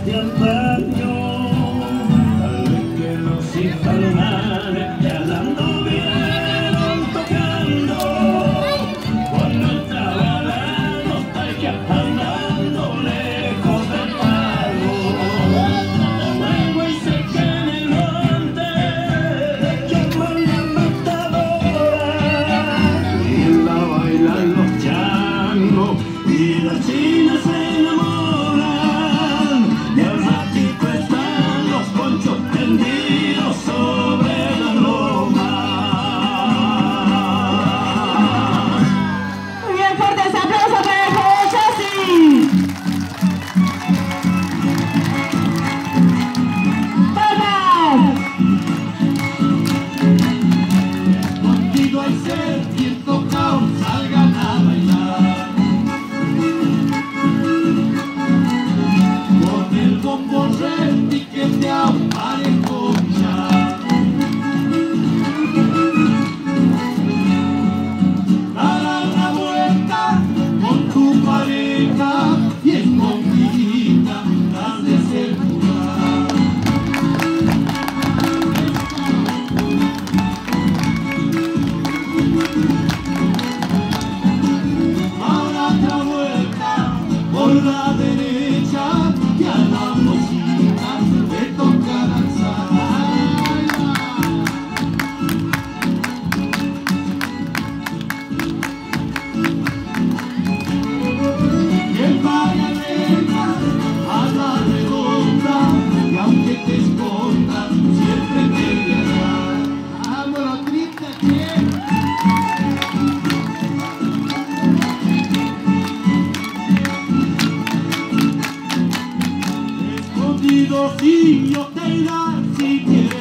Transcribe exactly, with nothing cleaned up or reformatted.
de antaño, tal vez que los informales ya la anduvieron tocando, cuando estaba la nostalgia andando lejos del palo. Luego y sé que en el monte le llaman la matadora, y la bailan los changos y las chinas se enamoran, y al ratito están los ponchos tendidos sobre la loma. Muy bien, fuertes aplausos para el joven Chasi. ¡Palmas! Contigo al ser quien tocao salgan a bailar, con el bombo repiqueteao para escuchar. Darás la vuelta con tu pareja y escondidita has de ser jugar. Ahora otra vuelta por la derecha y a la bocina le toca danzar. Y el Magdalena a la redonda, y aunque te escondas siempre te guiará. ¡Vámonos, triste! Escondido si yo te irá, si quieres